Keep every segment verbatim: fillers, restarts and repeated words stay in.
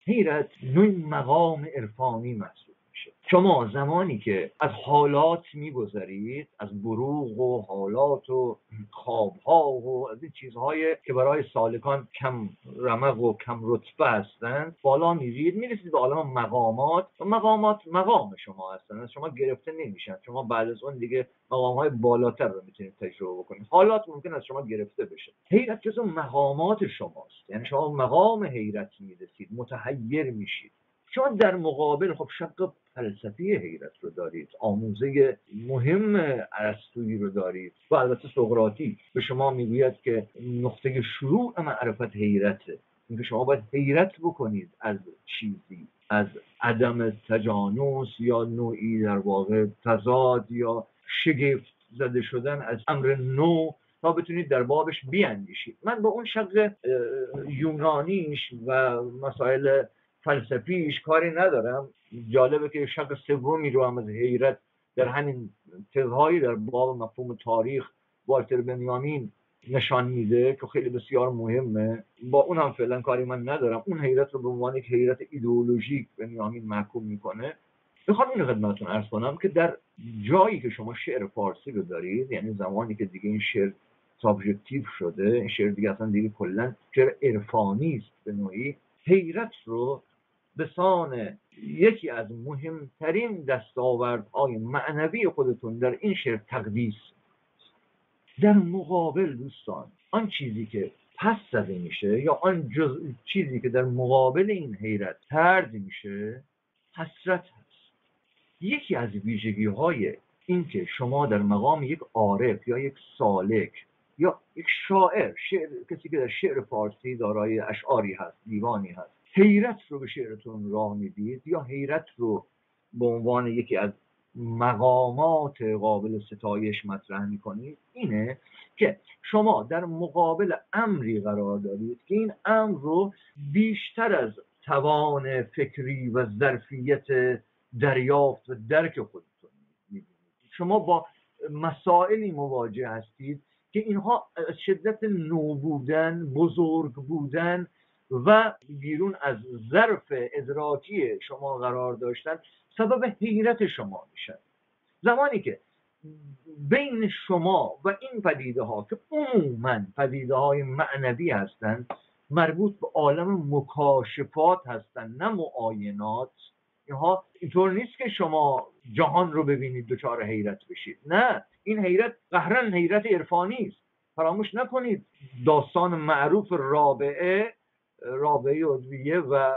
حیرت نوعی مقام عرفانی محسوب میشه. شما زمانی که از حالات میگذرید، از بروغ و حالات و خوابها و از این چیزهای که برای سالکان کم رمق و کم رتبه هستند، بالا میرید، میرسید به عالم مقامات و مقامات مقام شما هستند، شما گرفته نمیشن. شما بعد از اون دیگه مقامهای بالاتر رو میتونید تجربه بکنید. حالات ممکن است شما گرفته بشه. حیرت جزو مقامات شماست، یعنی شما مقام حیرت میرسید، متحیر میشید. شما در مقابل خب شق فلسفی حیرت رو دارید، آموزه مهم ارسطویی رو دارید و البته سقراطی به شما میگوید که نقطه شروع معرفت حیرته، اینکه شما باید حیرت بکنید از چیزی، از عدم تجانس یا نوعی در واقع تضاد یا شگفت زده شدن از امر نو تا بتونید در بابش بیاندیشید. من با اون شق یونانیش و مسائل فلسفیش کاری ندارم. جالبه که شق سومی رو هم از حیرت در همین تزهایی در باب مفهوم تاریخ والتر بنیامین نشان میده که خیلی بسیار مهمه. با اون هم فعلا کاری من ندارم. اون حیرت رو به عنوان یک حیرت ایدئولوژیک بنیامین محکوم میکنه. میخوام این خدمتتون عرض کنم که در جایی که شما شعر فارسی رو دارید، یعنی زمانی که دیگه این شعر سابجکتیو شده، این شعر دیگه اصلا دیگه کلا شعر عرفانی است به نوعی، حیرت رو به سان یکی از مهمترین دستاوردهای معنوی خودتون در این شعر تقدیس. در مقابل دوستان آن چیزی که پس زده میشه یا آن جز... چیزی که در مقابل این حیرت طرد میشه حسرت هست. یکی از ویژگی های این که شما در مقام یک عارف یا یک سالک یا یک شاعر، شعر، کسی که در شعر فارسی دارای اشعاری هست، دیوانی هست، حیرت رو به شعرتون راه میدید یا حیرت رو به عنوان یکی از مقامات قابل ستایش مطرح میکنید، اینه که شما در مقابل امری قرار دارید که این امر رو بیشتر از توان فکری و ظرفیت دریافت و درک خودتون میبینید. شما با مسائلی مواجه هستید که اینها شدت نو بودن، بزرگ بودن و بیرون از ظرف ادراکی شما قرار داشتن سبب حیرت شما میشن. زمانی که بین شما و این پدیده ها که عموماً پدیده های معنوی هستند، مربوط به عالم مکاشفات هستند نه معاینات، اینها اینطور نیست که شما جهان رو ببینید دچار حیرت بشید. نه، این حیرت قهرن حیرت عرفانی است. فراموش نکنید داستان معروف رابعه رابعه ادویه و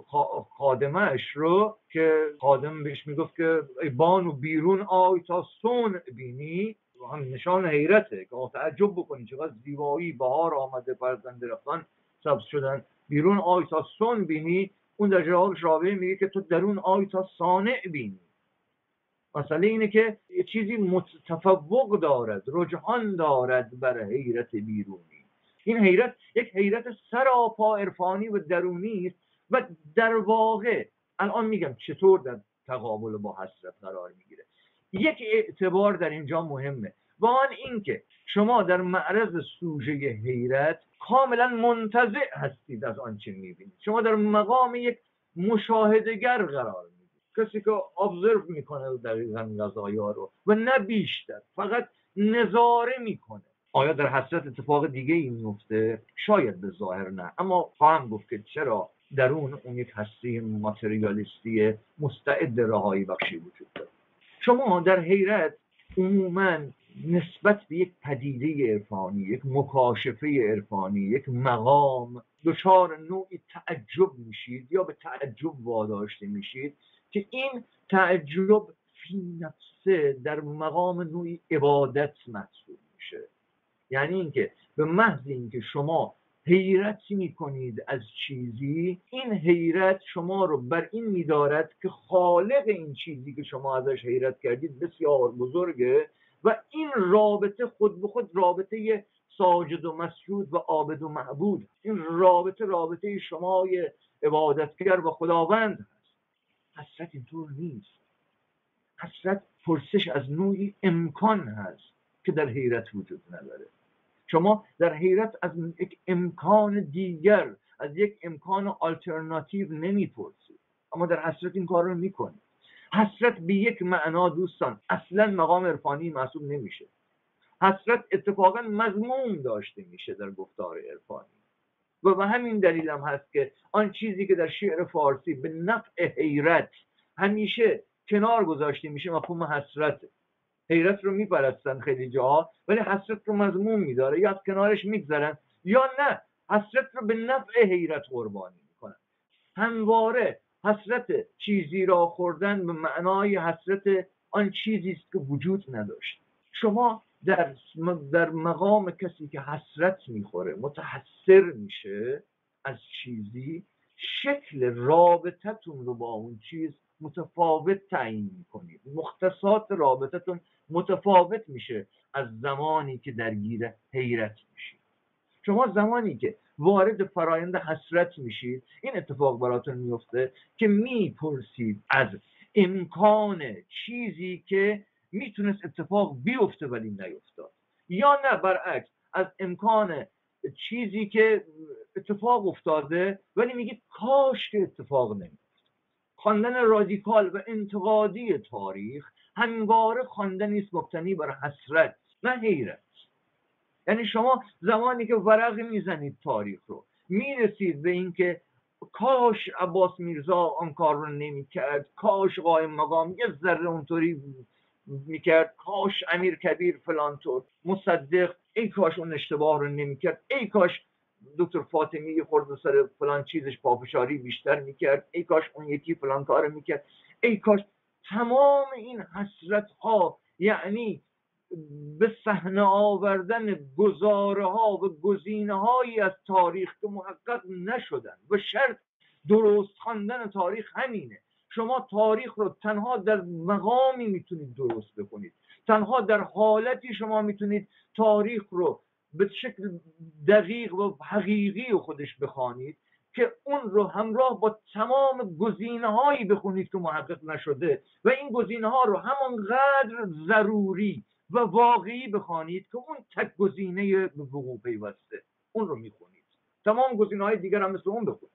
خادمش رو که خادم بهش میگفت که ای بانو بیرون آی تا سون بینی، هم نشان حیرته که تعجب بکنید چقدر زیبایی، بهار آمده، فرزند درختان سبز شدن، بیرون آی تا سون بینی. اون در جوابش رابعه میگه که تو درون آی تا صانع بینی. مسئله اینه که یه چیزی متفوق دارد، رجحان دارد بر حیرت بیرونی. این حیرت یک حیرت سراپا عرفانی و درونی است و در واقع الان میگم چطور در تقابل با حسرت قرار میگیره. یک اعتبار در اینجا مهمه و آن این که شما در معرض سوژه حیرت کاملا منتزع هستید از آنچه میبینید. شما در مقام یک مشاهدهگر قرار میگیرید، کسی که ابزرو میکنه دقیقاً قضایا رو و نه بیشتر، فقط نظاره میکنه. آیا در حسرت اتفاق دیگه این میفته؟ شاید به ظاهر نه، اما خواهم گفت که چرا درون اون یک هستی ماتریالیستی مستعد رهایی بخشی وجود داره. شما در حیرت عموماً نسبت به یک پدیده عرفانی، یک مکاشفه عرفانی، یک مقام دچار نوعی تعجب میشید یا به تعجب واداشته میشید که این تعجب فی نفسه در مقام نوعی عبادت محسوب میشه. یعنی اینکه به محض اینکه شما حیرت میکنید از چیزی، این حیرت شما رو بر این میدارد که خالق این چیزی که شما ازش حیرت کردید بسیار بزرگه و این رابطه خود به خود رابطه ساجد و مسجود و عابد و معبود، این رابطه رابطه شمای عبادتگر و خداوند هست. حسرت اینطور نیست. حسرت پرسش از نوعی امکان هست که در حیرت وجود نداره. شما در حیرت از یک امکان دیگر، از یک امکان آلترناتیو نمیپرسید، اما در حسرت این کار رو میکنید. حسرت به یک معنا دوستان اصلا مقام عرفانی محسوب نمیشه. حسرت اتفاقا مضموم داشته میشه در گفتار عرفانی و به همین دلیل هم هست که آن چیزی که در شعر فارسی به نفع حیرت همیشه کنار گذاشته میشه مفهوم حسرته. حیرت رو میپرستن خیلی جاها ولی حسرت رو مضموم میداره، یا از کنارش میگذرن یا نه حسرت رو به نفع حیرت قربانی میکنن. همواره حسرت چیزی را خوردن به معنای حسرت آن چیزی است که وجود نداشت. شما در در مقام کسی که حسرت میخوره، متحسر میشه از چیزی، شکل رابطتون رو با اون چیز متفاوت تعیین میکنید. مختصات رابطتون متفاوت میشه از زمانی که درگیر حیرت میشید. شما زمانی که وارد فرایند حسرت میشید این اتفاق براتون میفته که میپرسید از امکان چیزی که میتونست اتفاق بیفته ولی نیفتاد، یا نه برعکس از امکان چیزی که اتفاق افتاده ولی میگید کاش که اتفاق نمیفته. خواندن رادیکال و انتقادی تاریخ همواره خواندنی است مبتنی بر حسرت نه حیرت. یعنی شما زمانی که ورق میزنید تاریخ رو میرسید به این که کاش عباس میرزا آن کار رو نمیکرد، کاش قائم مقام یه ذره اونطوری میکرد، کاش امیر کبیر فلان طور، مصدق ای کاش اون اشتباه رو نمیکرد، ای کاش دکتر فاطمی خورد سر فلان چیزش پافشاری بیشتر میکرد، ای کاش اون یکی فلان کار میکرد، ای کاش. تمام این حسرت ها یعنی به صحنه آوردن گزاره ها و گزینه هایی از تاریخ که محقق نشدن و شرط درست خواندن تاریخ همینه. شما تاریخ رو تنها در مقامی میتونید درست بکنید، تنها در حالتی شما میتونید تاریخ رو به شکل دقیق و حقیقی خودش بخوانید که اون رو همراه با تمام گزینه هایی بخونید که محقق نشده و این گزینه ها رو همانقدر ضروری و واقعی بخوانید که اون تک گزینه به وقوع پیوسته اون رو میخونید، تمام گزینه های دیگر هم مثل اون بخونید.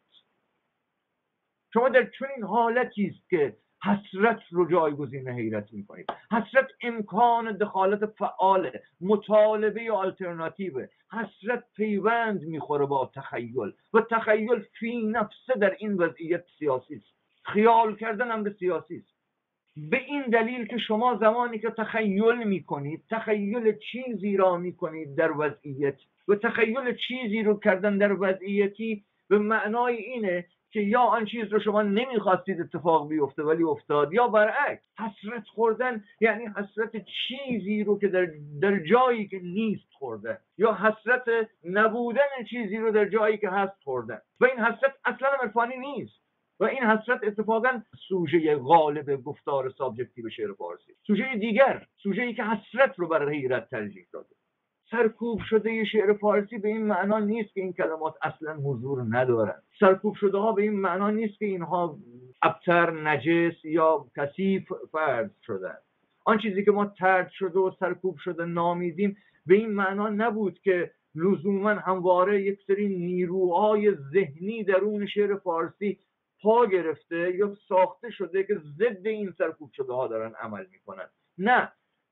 شما در چنین حالتی است که حسرت رو جایگزین حیرت میکنید. حسرت امکان دخالت فعال، مطالبه آلترناتیو. حسرت پیوند میخوره با تخیل و تخیل فی نفسه در این وضعیت سیاسی است. خیال کردن امر سیاسی است. به این دلیل که شما زمانی که تخیل میکنید، تخیل چیزی را میکنید در وضعیت و تخیل چیزی رو کردن در وضعیتی به معنای اینه که یا آن چیز رو شما نمیخواستید اتفاق بیفته ولی افتاد، یا برعکس. حسرت خوردن یعنی حسرت چیزی رو که در, در جایی که نیست خوردن، یا حسرت نبودن چیزی رو در جایی که هست خوردن و این حسرت اصلا عرفانی نیست و این حسرت اتفاقا سوژه غالب گفتار سابجکتیو شعر فارسی. سوژه دیگر، سوژه‌ای که حسرت رو بر حیرت ترجیح داده. سرکوب شده شعر فارسی به این معنا نیست که این کلمات اصلا حضور ندارن. سرکوب شده ها به این معنا نیست که اینها ابتر، نجس یا کثیف فرض شدن. آن چیزی که ما طرد شده و سرکوب شده نامیدیم به این معنا نبود که لزوما همواره یک سری نیروهای ذهنی درون شعر فارسی پا گرفته یا ساخته شده که ضد این سرکوب شده ها دارن عمل میکنن. نه،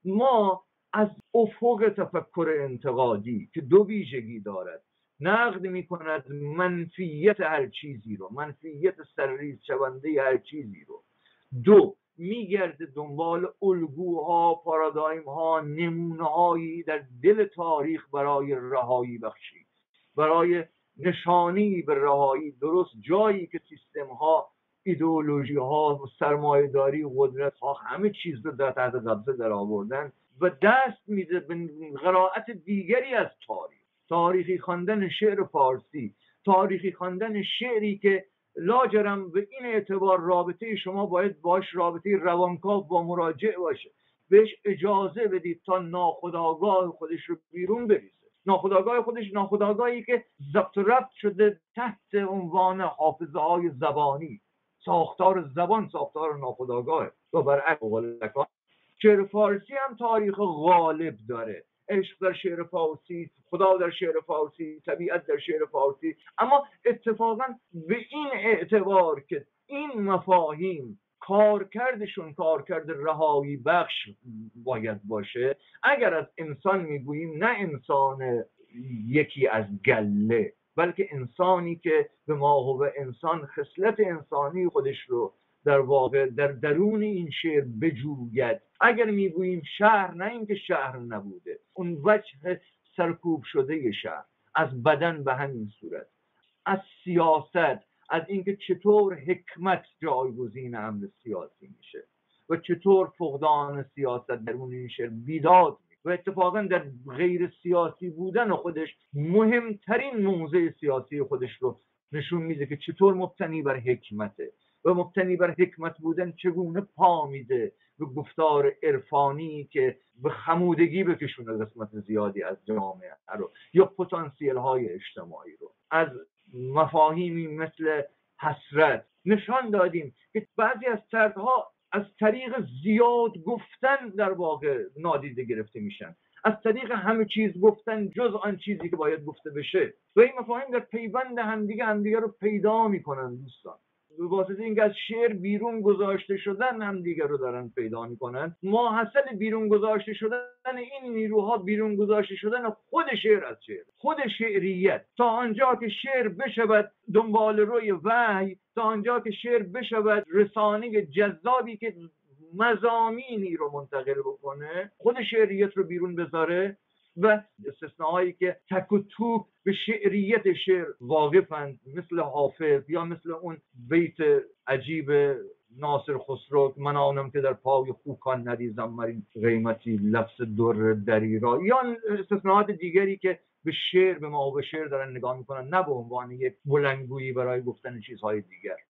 ما از افق تفکر انتقادی که دو ویژگی دارد نقد میکند منفیت هر چیزی رو، منفیت سرریز شونده هر چیزی رو. دو، میگرده دنبال الگوها، پارادایم ها، نمونه هایی در دل تاریخ برای رهایی بخشی، برای نشانی به رهایی. درست جایی که سیستم ها، ایدئولوژی ها، سرمایه داری، قدرت ها همه چیز رو در تحت قبضه در آوردن و دست میده به قرائت دیگری از تاریخ. تاریخی خواندن شعر فارسی، تاریخی خواندن شعری که لاجرم به این اعتبار رابطه شما باید باش رابطه روانکاو با مراجع باشه، بهش اجازه بدید تا ناخودآگاه خودش رو بیرون بریزه. ناخودآگاه خودش، ناخودآگاهی که ضبط و ربط شده تحت عنوان حافظه های زبانی. ساختار زبان ساختار ناخودآگاه و برعکس. شعر فارسی هم تاریخ غالب داره، عشق در شعر فارسی، خدا در شعر فارسی، طبیعت در شعر فارسی. اما اتفاقا به این اعتبار که این مفاهیم کارکردشون کارکرد رهایی بخش باید باشه، اگر از انسان میگوییم نه انسان یکی از گله، بلکه انسانی که به ماهو انسان خصلت انسانی خودش رو در واقع در درون این شعر بجوید. اگر میگوییم شهر، نه اینکه شهر نبوده، اون وجه سرکوب شده شهر از بدن به همین صورت، از سیاست، از اینکه چطور حکمت جایگزین امر سیاسی میشه و چطور فقدان سیاست درون این شعر بیداد و اتفاقا در غیر سیاسی بودن خودش مهمترین موضع سیاسی خودش رو نشون میده که چطور مبتنی بر حکمته و مبتنی بر حکمت بودن چگونه پا میده به گفتار عرفانی که به خمودگی بکشونه قسمت زیادی از جامعه رو یا پتانسیل های اجتماعی رو. از مفاهیمی مثل حسرت نشان دادیم که بعضی از طرحها از طریق زیاد گفتن در واقع نادیده گرفته میشن، از طریق همه چیز گفتن جز آن چیزی که باید گفته بشه و این مفاهیم در پیوند همدیگه همدیگه رو پیدا میکنن. دوستان، به واسطه اینکه از شعر بیرون گذاشته شدن همدیگه رو دارن پیدا میکنن. ماحصل بیرون گذاشته شدن این نیروها بیرون گذاشته شدن خود شعر از شعر، خود شعریت، تا آنجا که شعر بشود دنبال روی وحی، تا آنجا که شعر بشود رسانه جذابی که مضامینی رو منتقل بکنه، خود شعریت رو بیرون بذاره و استثناهایی که تک و توک به شعریت شعر واقفند، مثل حافظ یا مثل اون بیت عجیب ناصر خسرو من آنم که در پای خوکان نریزم مرین قیمتی لفظ در دری را، یا استثناءات دیگری که به شعر به ما و به شعر دارن نگاه میکنن نه به عنوان یک بلندگویی برای گفتن چیزهای دیگر.